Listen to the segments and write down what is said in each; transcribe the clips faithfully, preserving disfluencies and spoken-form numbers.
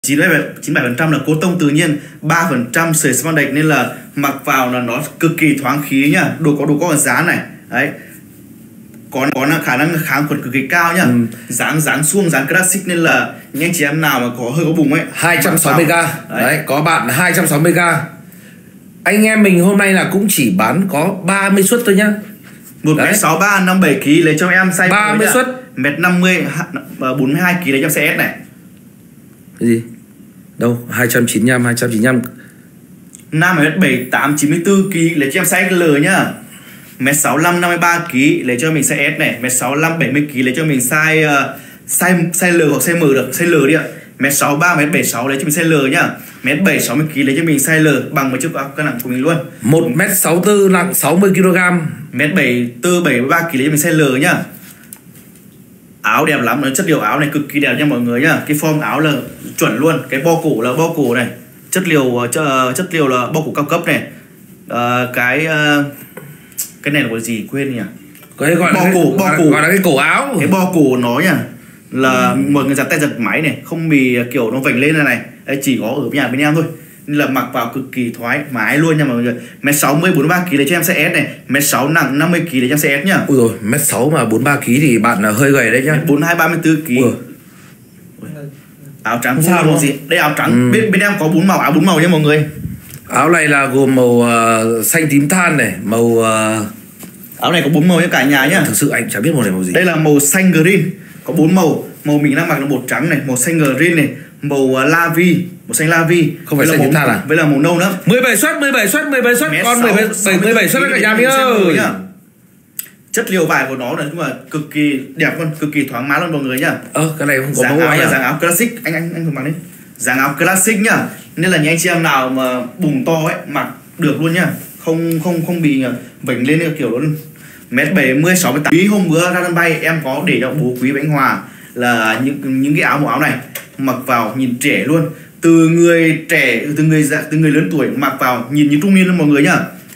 chín mươi bảy phần trăm là cốt tông tự nhiên, ba phần trăm sợi spandex, nên là mặc vào là nó cực kỳ thoáng khí nhá. Đồ có đồ có dáng này đấy, có có khả năng kháng khuẩn cực kỳ cao nhá. Ừ. dáng dáng suông dáng classic, nên là những anh chị em nào mà có hơi có bụng ấy, hai trăm sáu mươi k đấy. đấy có bạn hai trăm sáu mươi k. Anh em mình hôm nay là cũng chỉ bán có ba mươi suất thôi nhá. Một mét sáu ba năm bảy ký lấy cho em size ba mươi suất, mét năm mươi bốn mươi hai ký lấy cho size S này. Cái gì? Đâu? hai trăm chín mươi lăm, hai trăm chín mươi lăm. Nam mét bảy tám chín mươi tư ký lấy cho em size L nhá. Mét sáu lăm năm mươi ba ký lấy cho mình size S này. Mét sáu lăm bảy mươi ký lấy cho mình size uh, size size L hoặc size M được, size L đi ạ. Mét sáu ba mét bảy sáu lấy cho mình size L nhá. Mét bảy sáu mươi ký lấy cho mình size L bằng một chiếc áo cân nặng của mình luôn. một mét sáu tư nặng sáu mươi ki lô gam. Mét bảy tư bảy mươi ba ký lấy cho mình size L nhá. Áo đẹp lắm, nó chất liệu áo này cực kỳ đẹp nha mọi người nhá. Cái form áo là chuẩn luôn, cái bo cổ là bo cổ này, chất liệu chất liệu là bo cổ cao cấp này. À, cái cái này là cái gì quên nhỉ? Cái gọi bo là cổ, bo cổ gọi là cái cổ áo. Cái bo cổ nó nhá là ừ. mọi người giặt tay giặt máy này, không bị kiểu nó vành lên này này. Đấy, chỉ có ở nhà bên em thôi, nên là mặc vào cực kỳ thoải mái luôn nha mọi người. Mét sáu mươi bốn mươi ba ký lấy cho em size S này. Mét sáu nặng năm mươi ký lấy cho em size S nhá. Ui rồi, mét sáu mà bốn mươi ba ký thì bạn là hơi gầy đấy nhá. bốn mươi hai ba mươi tư ký. Áo trắng sao màu gì? Đây áo trắng. Ừ. Bên bên em có bốn màu, áo bốn màu nha mọi người. Áo này là gồm màu uh, xanh tím than này, màu uh... áo này có bốn màu cho cả nhà nhá. Thực sự anh chẳng biết màu này màu gì. Đây là màu xanh green, có bốn màu. Màu mình đang mặc là màu trắng này, màu xanh green này, màu uh, la vi, màu xanh la vi. Không phải xanh tím than à? Với là màu nâu nữa. mười bảy suất, mười bảy suất, mười bảy suất, con mười bảy suất cả nhà mình ơi. Chất liệu vải của nó là nhưng mà cực kỳ đẹp luôn, cực kỳ thoáng mát luôn mọi người nhá. Ờ, cái này không có dáng mẫu áo à? là dáng áo classic, anh anh anh thử mặc đi. Dáng áo classic nhá, nên là những anh chị em nào mà bùng to ấy mặc được luôn nhá, không không không bị vểnh lên như kiểu luôn. Mét bảy mươi sáu mươi tám. Quý hôm bữa ra sân bay em có để cho bố Quý Bánh Hòa là những những cái áo màu áo này mặc vào nhìn trẻ luôn, từ người trẻ từ người già từ người lớn tuổi mặc vào nhìn như trung niên luôn mọi người nhá.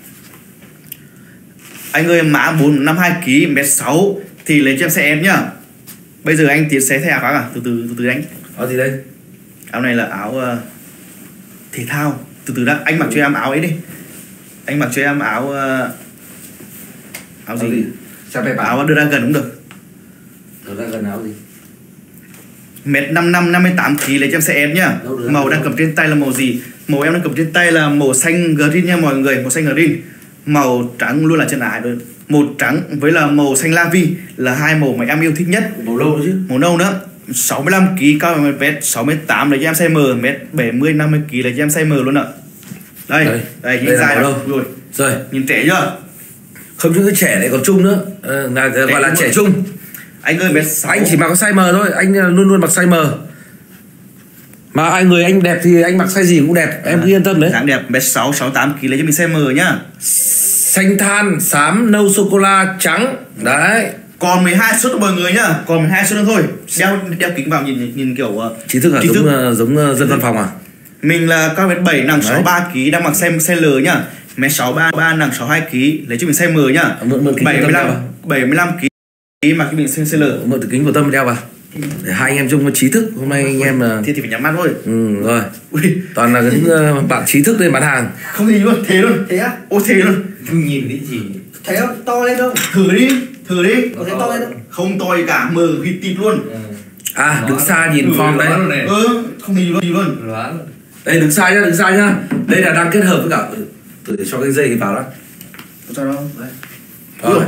Anh ơi, mã bốn năm hai ký, mét sáu thì lấy cho em size S nhá. Bây giờ anh tiến xé thẻ khác à? Từ từ từ từ anh. Áo gì đây? Áo này là áo uh, thể thao. Từ từ đã, anh mặc cho em áo ấy đi. Anh mặc cho em áo uh, áo gì? gì? Áo đưa ra gần cũng được. Đưa ra gần áo gì? Mét năm năm năm mươi tám ký lấy cho em size S nhá. Màu đang cầm trên tay là màu gì? Màu em đang cầm trên tay là màu xanh green nha mọi người, màu xanh green. Màu trắng luôn là chân ải rồi. Màu trắng với là màu xanh la vi là hai màu mà em yêu thích nhất. Màu nâu chứ. Màu nâu nữa. sáu mươi lăm ký, cao mét sáu mươi tám lấy cho em size M, mét bảy mươi năm mươi ký lấy cho em size M luôn ạ. Đây, đây, đây nhìn dài đâu rồi. Rồi, nhìn trẻ chưa? Không những cái trẻ này còn trung nữa. À, là gọi là trẻ trung. Anh ơi, mét sáu. Anh chỉ mặc size M thôi, anh luôn luôn mặc size M. Mà ai người anh đẹp thì anh mặc size gì cũng đẹp, em à, cứ yên tâm đấy. Dáng đẹp, mét sáu sáu tám ký lấy cho mình size M nhá. Xanh than, xám, nâu sô cô la, trắng. Đấy. Còn mười hai suất mọi người nhá, còn mười hai suất nữa thôi. Đeo đeo kính vào nhìn nhìn kiểu uh, trí thức là giống thức. giống dân văn phòng à? Mình là cao mét bảy nặng sáu mươi ba ký, đang mặc size size L nhá. Mét sáu mươi ba nặng sáu mươi hai ký, lấy cho mình size M nhá. bảy mươi lăm bảy mươi lăm ký mặc cho mình size L. Mượn từ kính của Tâm đeo vào. Để hai anh em chung có trí thức. Hôm nay anh em là thì thì phải nhắm mắt thôi. Ừ rồi. Ui. Toàn là những uh, bạn trí thức đây bán hàng. Không gì luôn, thế luôn. Thế á? Ô thế luôn. Nhìn cái gì? Thấy không? To lên không? Thử đi, thử đi. Có thấy to lên không? Không to gì cả, mờ hít tịt luôn. À, đứng xa nhìn form đấy. Ừ, không gì luôn, gì luôn. Đây đứng xa nhá, đứng xa nhá. Đây là đang kết hợp với cả thử để cho cái dây vào đó. Cho nó. Đấy. Rồi.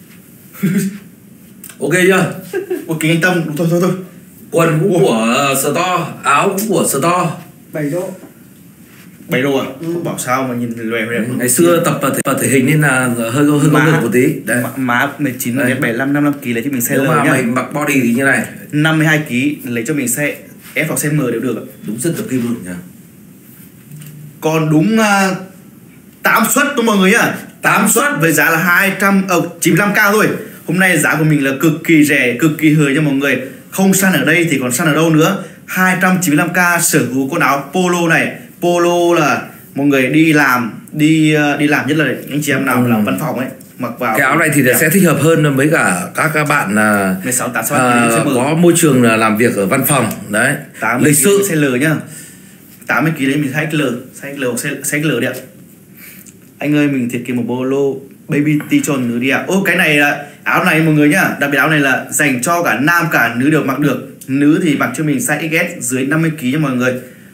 Ok chưa? Ok anh Tâm, thôi thôi thôi. Quần cũng của Store, áo cũng của Store. bảy đô. bảy đô à? Ừ. Không bảo sao mà nhìn lòe lòe. Ngày xưa tập thể, tập thể hình nên là hơi hơi công lực một tí. Đấy. Má mười chín đến bảy mươi lăm năm mươi lăm ký lấy cho mình size L nhá. Nếu mà mình mặc body thì như này. năm mươi hai ký lấy cho mình size F hoặc size M đều được ạ. Đúng rất tập kim luôn nhá. Còn đúng uh, tám suất thôi mọi người nhá. tám suất với giá là hai trăm chín mươi lăm k thôi. Hôm nay giá của mình là cực kỳ rẻ, cực kỳ hời cho mọi người. Không săn ở đây thì còn săn ở đâu nữa. Hai trăm chín mươi lăm k sở hữu con áo polo này. Polo là mọi người đi làm, đi đi làm nhất là anh chị em nào ừ. làm văn phòng ấy, mặc vào Cái áo này thì đẹp. sẽ thích hợp hơn với cả các các bạn là mười sáu tám à, sáu có môi trường là làm việc ở văn phòng đấy, tám mươi lịch sự. size L nhá, tám mươi ki lô gam mình size L, size L size size L đi ạ. Anh ơi mình thiết kế một bộ lô baby t-shirt nữ đi ạ. Ô cái này là áo này mọi người nhá, đặc biệt áo này là dành cho cả nam cả nữ đều mặc được. Nữ thì mặc cho mình size ích ét dưới năm mươi ki lô gam nha mọi người.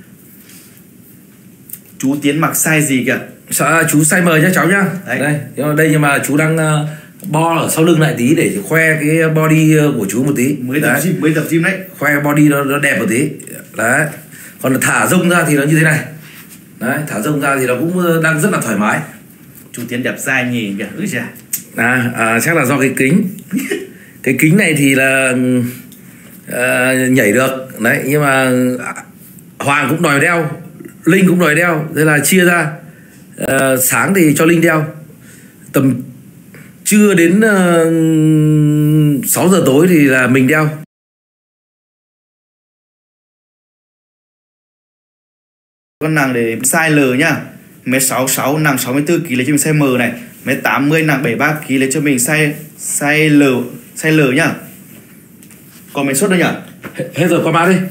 Chú Tiến mặc size gì kìa? Sao, chú size M nhá cháu nhá. Đấy. Đây, nhưng mà đây nhưng mà chú đang uh, bo ở sau lưng lại tí để khoe cái body của chú một tí. Mới tập Đấy. gym, mới tập gym đấy. Khoe body nó, nó đẹp một tí. Đấy. Còn thả rông ra thì nó như thế này. Đấy, thả rông ra thì nó cũng đang rất là thoải mái. Chú Tiến đẹp dai nhỉ kìa. Ui giời. À, à chắc là do cái kính. Cái kính này thì là à, nhảy được đấy, nhưng mà Hoàng cũng đòi đeo, Linh cũng đòi đeo, thế là chia ra. À, sáng thì cho Linh đeo, tầm trưa đến uh, sáu giờ tối thì là mình đeo. Con nàng để size L nhá, mét sáu mươi sáu nặng sáu mươi tư ki lô gam lấy cho mình size M này, mét tám mươi nặng bảy mươi ba ki lô gam lấy cho mình size size L, size L nhá. Còn mét suất đâu nhỉ? Hết, hết rồi, qua mã đi.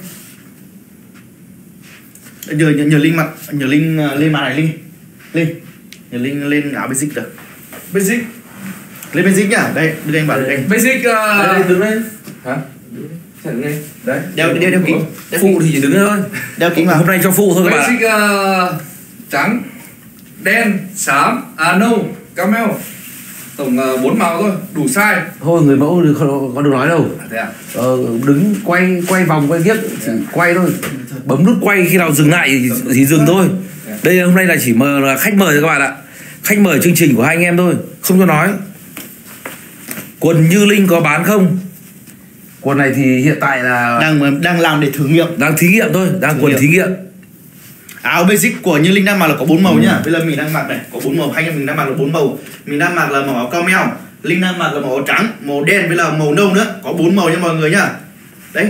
Nhờ nhờ, nhờ Linh mặc, nhờ Linh uh, lên mã này Linh. Linh. Nhờ Linh lên áo basic được. Basic. Lên basic nhá. Đây, đưa anh bảo được anh. Basic uh... Đây, đây, đứng lên. Hả? Đứng lên. Đấy. Đeo đeo đeo kính. Phụ thì chỉ đứng thôi. Đeo kính vào. Hôm nay cho phụ thôi các bạn. Basic uh, trắng, đen, xám, à nâu, camel. Tổng uh, bốn màu thôi, đủ size. Thôi người mẫu đừng có, có được nói đâu. Thế à? Ờ, đứng quay quay vòng quay kiếp chỉ quay thôi, bấm nút quay khi nào dừng lại thì, thì dừng thôi. Đây hôm nay là chỉ mời là khách mời các bạn ạ, khách mời chương trình của hai anh em thôi, không cho nói. Quần Như Linh có bán không? Quần này thì hiện tại là Đang đang làm để thử nghiệm. đang thí nghiệm thôi, đang Thử quần nghiệm. thí nghiệm. Áo basic của Như Linh đang mặc là có bốn màu Ừ. nhá. Bây giờ mình đang mặc này, có bốn màu, hai anh em mình đang mặc là bốn màu. Mình đang mặc là màu áo cao meo, Linh đang mặc là màu áo trắng, màu đen với là màu nâu nữa, có bốn màu nha mọi người nhá. Đấy.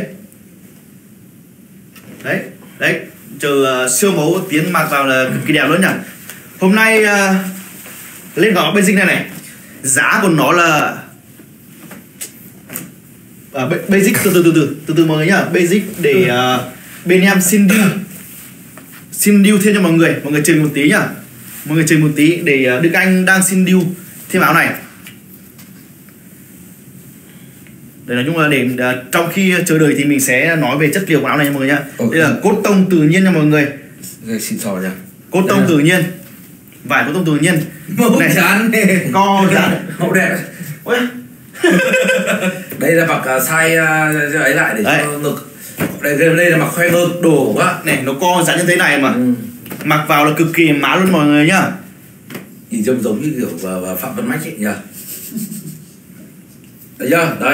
Đấy, đấy, chờ uh, siêu mẫu Tiến mặc vào là cực kỳ đẹp luôn nhá. Hôm nay uh, lên góc basic này này. Giá của nó là uh, basic từ từ từ từ từ từ mọi người nhá. Basic để uh, bên em xin deal xin deal thêm cho mọi người, mọi người chờ một tí nhá, mọi người chờ một tí để uh, Đức Anh đang xin deal thêm áo này. Để nói chung là để uh, trong khi chờ đợi thì mình sẽ nói về chất liệu của áo này nha mọi người nhá. Okay. Đây là cốt tông tự nhiên nha mọi người, Đây, xịn sò nhỉ. cốt tông tự nhiên, vải cốt tông tự nhiên, Mẫu dán này. co dán. Mẫu đẹp. Ôi, Đây là mặc uh, size uh, ấy lại để Đấy. cho ngực. Đây, đây đây là mặc khoe ngực đồ quá. này nó co dán như thế này mà, Ừ. mặc vào là cực kỳ má luôn mọi người nhá. Nhìn trông giống như kiểu và, và Phạm Văn Mách ấy nhỉ. Thấy chưa? Đây.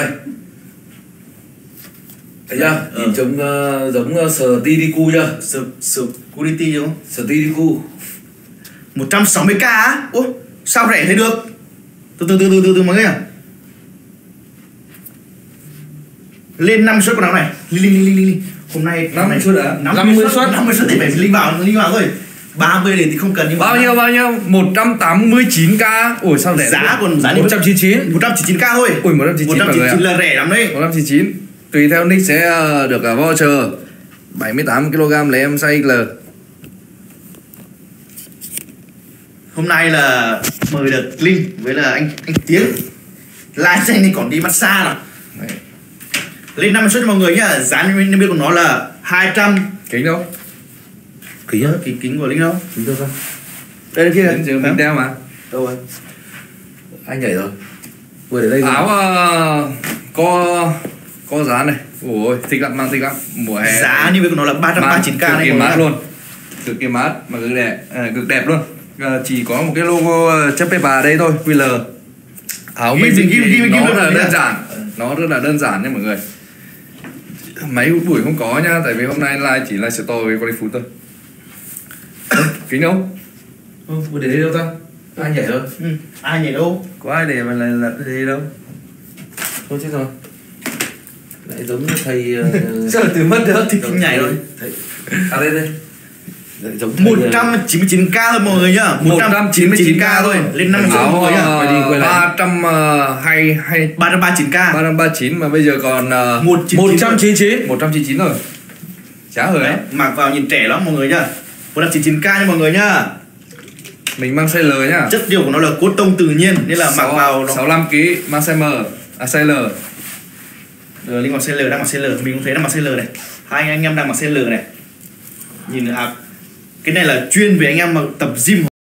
Thấy chưa? Ừ. Nhìn trông uh, giống uh, Stiliku chưa? Sự sự quality đúng không? Stiliku. một trăm sáu mươi k á? Ủa, sao rẻ thế được? Từ từ từ từ từ, từ mọi người à. Lên năm suất của áo này. Linh linh linh linh linh. Hôm nay năm này, suất à? năm mươi suất, năm mươi suất thì phải linh vào, linh vào thôi. ba mươi thì không cần nhưng mà Bao nhiêu bao nhiêu? một trăm tám mươi chín k. Ủa sao rẻ? giá còn giá một trăm chín mươi chín. một trăm chín mươi chín k thôi. Ui một trăm chín mươi chín một trăm chín mươi chín là rẻ lắm đấy. một trăm chín mươi chín. Tùy theo nick sẽ ờ, được uh, voucher bảy mươi tám ki lô gam lấy em size L. Hôm nay là mời được Linh với là anh anh Tiến. Live stream thì còn đi massage nào. Đấy. Lên năm mươi suất cho mọi người nhá. Giá niêm yết của nó là hai trăm. Kính đâu? Kính á? Kính kính của Linh đâu? Kính đâu ra? Đây là kia. Đến giờ mình đeo mà. Đâu rồi? Anh nhảy rồi. Vừa đến đây rồi. Áo uh, co co giá này. Ôi thích lắm, mang thích lắm. Mùa hè. Giá niêm yết của nó là ba trăm ba mươi chín k cực này kỳ mọi mát người. luôn. Cực kỳ mát mà cực đẹp, à, cực đẹp luôn. À, chỉ có một cái logo chấp paper ở đây thôi, quy lờ. Áo Ghi- mình ghi- ghi- ghi- ghi nó luôn rất là rồi đơn nhá. giản, nó rất là đơn giản nha mọi người. Máy hút bụi không có nhá, tại vì hôm nay live chỉ live store với quay food thôi. Kính đâu? Ừ, vừa đến đây đâu ta? Anh nhảy rồi. Ừ. Ai nhảy đâu? Có ai để mà là là cái gì đâu? Thôi chết rồi. Lại giống như thầy uh, Sao từ mất được thì không nhảy rồi. thầy. À đây đây. giống thầy, một trăm chín mươi chín k thôi mọi người nhá. một trăm chín mươi chín k thôi. Lên năm trăm mọi người nhá. Quay đi, quay lại. ba trăm hay hay ba trăm ba mươi chín k. ba trăm ba mươi chín mà bây giờ còn uh, một trăm chín mươi chín. một trăm chín mươi chín rồi. Chả hời đấy, á. mặc vào nhìn trẻ lắm mọi người nhá. một trăm chín mươi chín k nha mọi người nhá. Mình mang size L nhá. Chất liệu của nó là cốt tông tự nhiên nên là mặc vào nó sáu mươi lăm ki lô gam mang size M, à size L. Rồi Linh còn size L, đang mặc size L, mình cũng thấy đang mặc size L này. Hai anh em đang mặc size L này. Nhìn à, cái này là chuyên về anh em mà tập gym